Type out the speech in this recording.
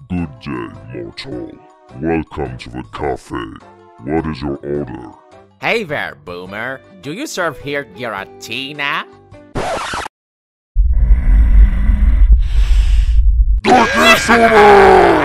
Good day, mortal. Welcome to the cafe. What is your order? Hey there, Boomer. Do you serve here Giratina? Darkness order!